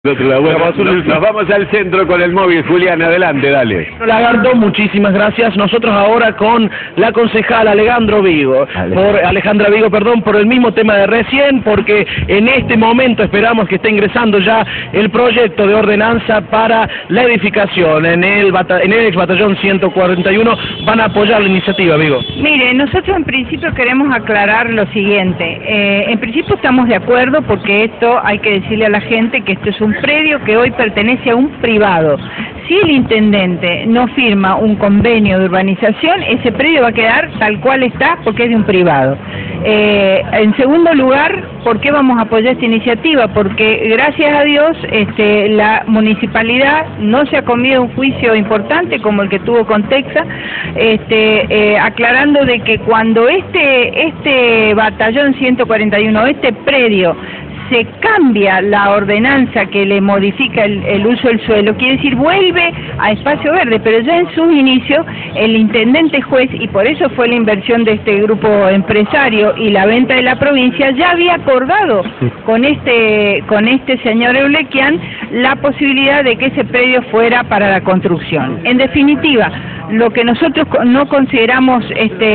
Nos vamos al centro con el móvil, Julián, adelante, dale. Lagarto, muchísimas gracias. Nosotros ahora con la concejal Alejandra Vigo, por el mismo tema de recién, porque en este momento esperamos que esté ingresando ya el proyecto de ordenanza para la edificación en el ex batallón 141. Van a apoyar la iniciativa, Vigo. Mire, nosotros en principio queremos aclarar lo siguiente. En principio estamos de acuerdo porque esto hay que decirle a la gente que esto es un predio que hoy pertenece a un privado. Si el intendente no firma un convenio de urbanización, ese predio va a quedar tal cual está porque es de un privado. En segundo lugar, ¿por qué vamos a apoyar esta iniciativa? Porque gracias a Dios la municipalidad no se ha comido un juicio importante como el que tuvo con Texas, aclarando de que cuando este batallón 141, este predio, se cambia la ordenanza que le modifica el uso del suelo, quiere decir vuelve a espacio verde, pero ya en su inicio el intendente juez, y por eso fue la inversión de este grupo empresario y la venta de la provincia, ya había acordado con este señor Eulequian la posibilidad de que ese predio fuera para la construcción. En definitiva, lo que nosotros no consideramos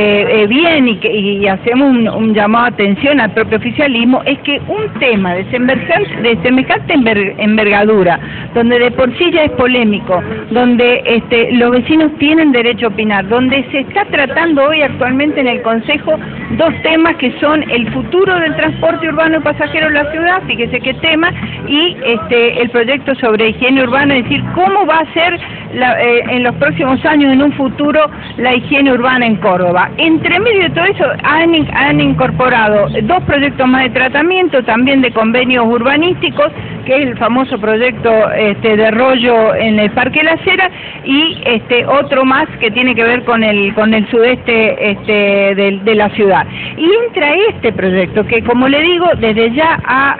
bien y hacemos un llamado a atención al propio oficialismo es que un tema de semejante envergadura, donde de por sí ya es polémico, donde los vecinos tienen derecho a opinar, donde se está tratando hoy actualmente en el Consejo dos temas que son el futuro del transporte urbano y pasajero en la ciudad, fíjese qué tema, y el proyecto sobre higiene urbana, es decir, cómo va a ser en los próximos años, en un futuro, la higiene urbana en Córdoba. Entre medio de todo eso han incorporado dos proyectos más de tratamiento, también de convenios urbanísticos, que es el famoso proyecto de rollo en el Parque La Cera, y otro más que tiene que ver con el sudeste de la ciudad. Y entra este proyecto que, como le digo, desde ya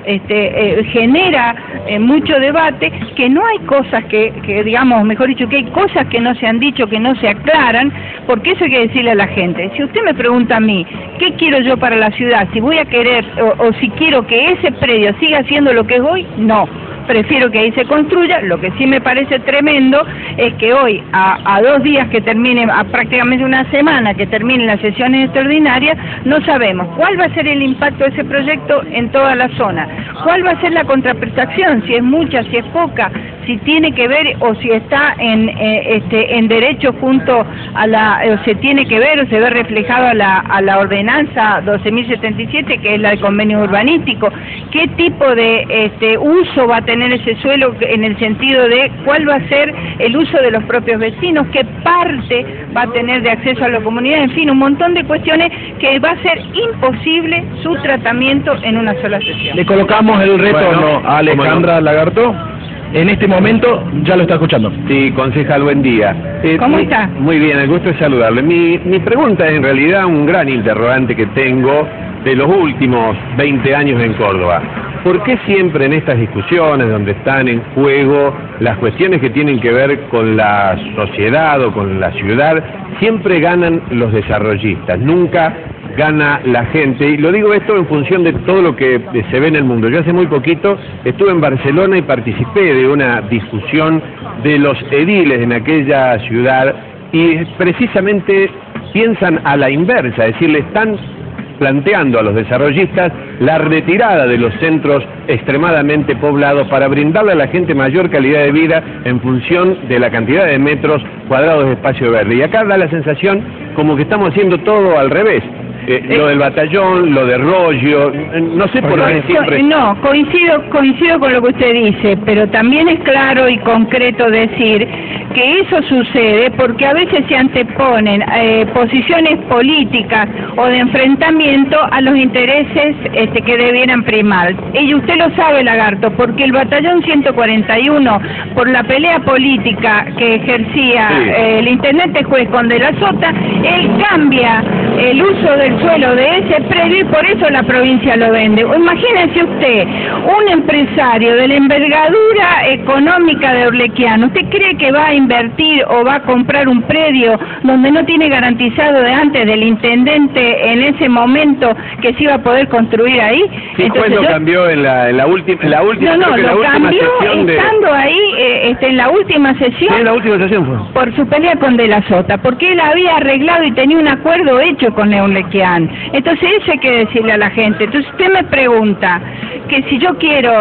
genera mucho debate, que no hay cosas que digamos, mejor dicho, que hay cosas que no se han dicho, que no se aclaran, porque eso hay que decirle a la gente. Si usted me pregunta a mí, ¿qué quiero yo para la ciudad? Si voy a querer o si quiero que ese predio siga siendo lo que es hoy, no. Prefiero que ahí se construya. Lo que sí me parece tremendo es que hoy, a 2 días que termine, a prácticamente una semana que terminen las sesiones extraordinarias, no sabemos cuál va a ser el impacto de ese proyecto en toda la zona, cuál va a ser la contraprestación, si es mucha, si es poca, si tiene que ver o si está en derecho junto a o se tiene que ver o se ve reflejado a la ordenanza 12.077, que es la de convenio urbanístico, qué tipo de uso va a tener ese suelo en el sentido de cuál va a ser el uso de los propios vecinos, qué parte va a tener de acceso a la comunidad, en fin, un montón de cuestiones que va a ser imposible su tratamiento en una sola sesión. Le colocamos el reto a Alejandra Lagarto. En este momento ya lo está escuchando. Sí, concejal, buen día. ¿Cómo está? Muy bien, el gusto es saludarle. Mi pregunta es en realidad un gran interrogante que tengo de los últimos 20 años en Córdoba. ¿Por qué siempre en estas discusiones donde están en juego las cuestiones que tienen que ver con la sociedad o con la ciudad, siempre ganan los desarrollistas, nunca gana la gente? Y lo digo esto en función de todo lo que se ve en el mundo. Yo hace muy poquito estuve en Barcelona y participé de una discusión de los ediles en aquella ciudad y precisamente piensan a la inversa, es decir, le están planteando a los desarrollistas la retirada de los centros extremadamente poblados para brindarle a la gente mayor calidad de vida en función de la cantidad de metros cuadrados de espacio verde. Y acá da la sensación como que estamos haciendo todo al revés. Lo del batallón, lo de rollo, no sé por qué siempre... No, coincido con lo que usted dice, pero también es claro y concreto decir que eso sucede porque a veces se anteponen posiciones políticas o de enfrentamiento a los intereses que debieran primar. Y usted lo sabe, Lagarto, porque el batallón 141, por la pelea política que ejercía el intendente juez con De la Sota, él cambia el uso del suelo de ese predio y por eso la provincia lo vende. Imagínese usted, un empresario de la envergadura económica de Urlequiano, ¿usted cree que va a invertir o va a comprar un predio donde no tiene garantizado de antes del intendente en ese momento que se iba a poder construir ahí? Sí, Entonces, ¿cuándo cambió en la última no, lo cambió sesión estando ahí, en la última sesión. Sí, en la última sesión fue. Por su pelea con De la Sota, porque él había arreglado y tenía un acuerdo hecho con Urlequian. Entonces eso hay que decirle a la gente. Entonces usted me pregunta que si yo quiero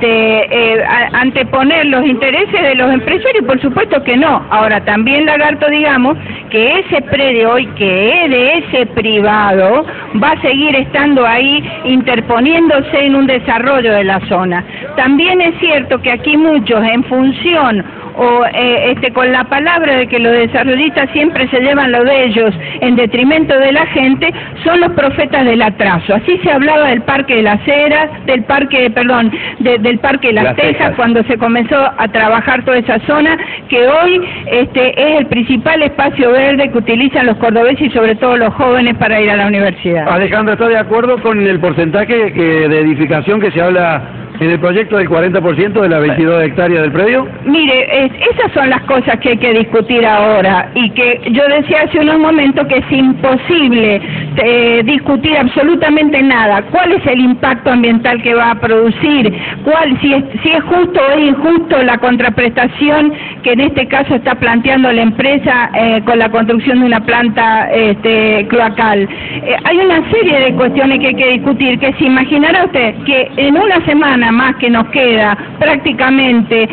anteponer los intereses de los empresarios, por supuesto que no. Ahora también, Lagarto, digamos que ese predio hoy que es de ese privado va a seguir estando ahí interponiéndose en un desarrollo de la zona. También es cierto que aquí muchos, en función o con la palabra de que los desarrollistas siempre se llevan lo de ellos en detrimento de la gente, son los profetas del atraso. Así se hablaba del Parque de las Heras, del Parque de las Tejas, cuando se comenzó a trabajar toda esa zona, que hoy es el principal espacio verde que utilizan los cordobeses y sobre todo los jóvenes para ir a la universidad. Alejandra, ¿está de acuerdo con el porcentaje de edificación que se habla en el proyecto del 40% de las 22 hectáreas del predio? Mire, esas son las cosas que hay que discutir ahora y que yo decía hace unos momentos que es imposible discutir absolutamente nada. ¿Cuál es el impacto ambiental que va a producir? Si es justo o es injusto la contraprestación que en este caso está planteando la empresa con la construcción de una planta cloacal. Hay una serie de cuestiones que hay que discutir, que se imaginará usted que en una semana más que nos queda prácticamente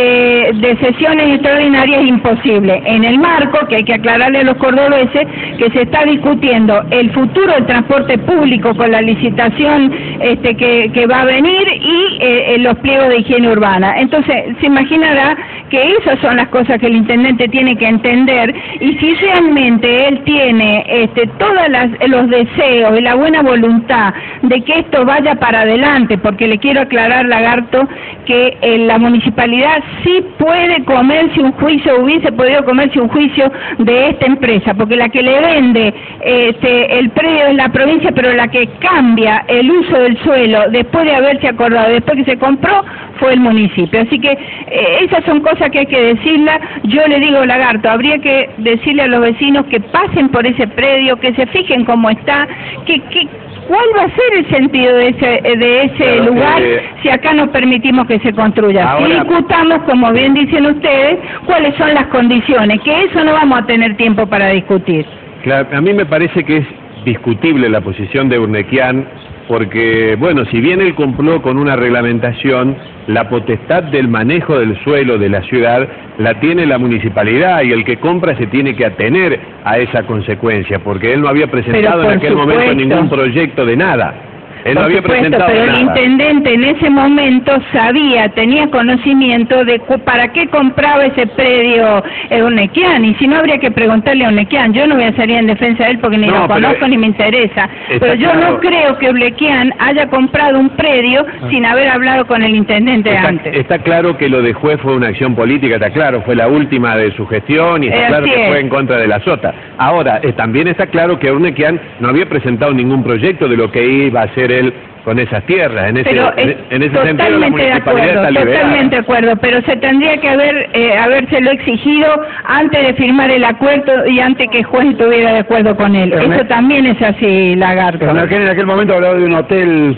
de sesiones extraordinarias es imposible. En el marco, que hay que aclararle a los cordobeses, que se está discutiendo el futuro del transporte público con la licitación que va a venir y los pliegos de higiene urbana. Entonces, se imaginará que esas son las cosas que el intendente tiene que entender, y si realmente él tiene todos los deseos y la buena voluntad de que esto vaya para adelante, porque le quiero aclarar, Lagarto, que la municipalidad sí puede comerse un juicio, hubiese podido comerse un juicio de esta empresa, porque la que le vende el predio es la provincia, pero la que cambia el uso del suelo después de haberse acordado, después que se compró, fue el municipio. Así que esas son cosas que hay que decirlas. Yo le digo, Lagarto, habría que decirle a los vecinos que pasen por ese predio, que se fijen cómo está, ¿cuál va a ser el sentido de ese lugar si acá no permitimos que se construya? Ahora, si discutamos, como bien dicen ustedes, cuáles son las condiciones, que eso no vamos a tener tiempo para discutir. Claro, a mí me parece que es discutible la posición de Urnequian, porque, bueno, si bien él cumplió con una reglamentación, la potestad del manejo del suelo de la ciudad la tiene la municipalidad, y el que compra se tiene que atener a esa consecuencia, porque él no había presentado en aquel momento ningún proyecto de nada. Él no había presentado pero nada. El intendente en ese momento tenía conocimiento de para qué compraba ese predio Urnequian, y si no habría que preguntarle a Urnequian. Yo no voy a salir en defensa de él porque ni lo conozco ni me interesa, pero yo no creo que Urnequian haya comprado un predio sin haber hablado con el intendente antes. Está claro que lo de juez fue una acción política, está claro, fue la última de su gestión, y está claro que fue en contra de la Sota. Ahora, también está claro que Urnequian no había presentado ningún proyecto de lo que iba a hacer él con esas tierras. En ese sentido la municipalidad está liberada. Totalmente de acuerdo, pero se tendría que habérselo exigido antes de firmar el acuerdo y antes que el juez estuviera de acuerdo con él. Eso también es así, Lagarto. En aquel momento hablaba de un hotel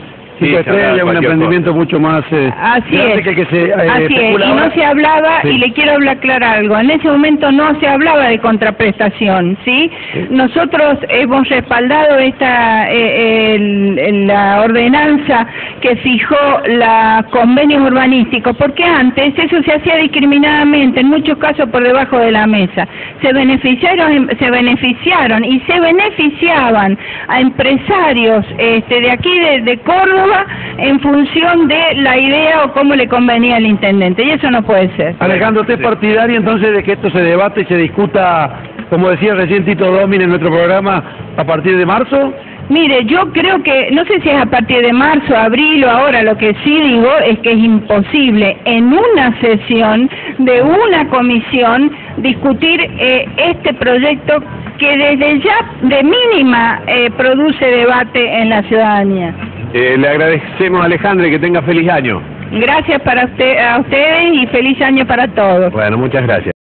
un emprendimiento mucho más así grande es, que se así es, y no se hablaba, y le quiero aclarar algo, en ese momento no se hablaba de contraprestación, ¿sí? Nosotros hemos respaldado la ordenanza que fijó los convenios urbanísticos, porque antes eso se hacía discriminadamente, en muchos casos por debajo de la mesa. Se beneficiaron y se beneficiaban a empresarios de aquí de Córdoba en función de la idea o cómo le convenía al intendente, y eso no puede ser. Alejandro, ¿usted es partidario entonces de que esto se debate y se discuta, como decía recién Tito Domine en nuestro programa, a partir de marzo? Mire, yo creo que, no sé si es a partir de marzo, abril o ahora, lo que sí digo es que es imposible en una sesión de una comisión discutir este proyecto que desde ya de mínima produce debate en la ciudadanía. Le agradecemos, Alejandra, y que tenga feliz año. Gracias a ustedes y feliz año para todos. Bueno, muchas gracias.